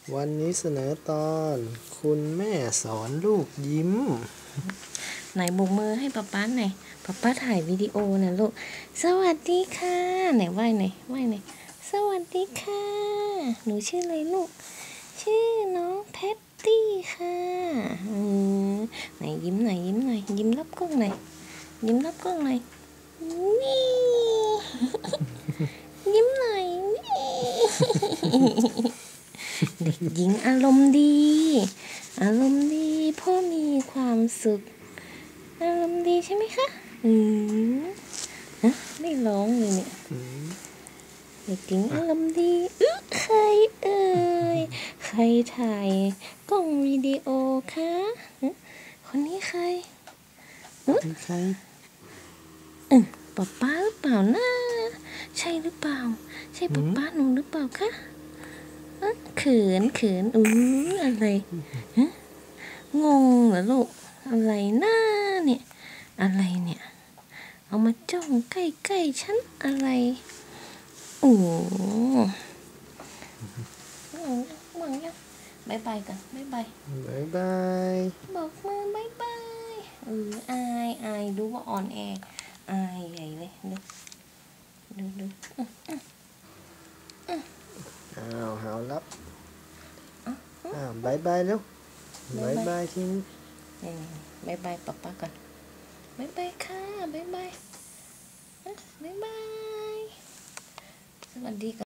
วันนี้เสนอตอนคุณแม่สอนลูกยิ้มไหนโบกมือให้ป๊าหน่อยป๊าถ่ายวิดีโอนะลูกสวัสดีค่ะไหนไหว้หน่อยไหว้หน่อยสวัสดีค่ะหนูชื่ออะไรลูกชื่อน้องแพตตี้ค่ะไหนยิ้มหน่อยยิ้มหน่อยยิ้มรับกล้องหน่อยยิ้มรับกล้องหน่อยนี่ยิ้มหน่อยนี่เด็กหญิงอารมณ์ดีพ่อมีความสุขอารมณ์ดีใช่ไหมคะไม่ร้องเลยเนี่ยเด็กหญิงอารมณ์ดีใครเอ่ยใครถ่ายกล้องวิดีโอคะคนนี้ใครใครป๊าหรือเปล่านะใช่หรือเปล่าใช่ป๊าหนูหรือเปล่าคะเขินอะไรงงเหรอลูกอะไรหน้าเนี่ยอะไรเนี่ยเอามาจ้องใกล้ๆฉันอะไรโอ้มองยังบายบายกันบายบายบอกมือบายบายอายดูว่าอ่อนแออายใหญ่เลยดูหาวรับบายบายเร็วบายบายทีนี้บายบายป๊าก่อนบายบายค่ะบายบายสวัสดี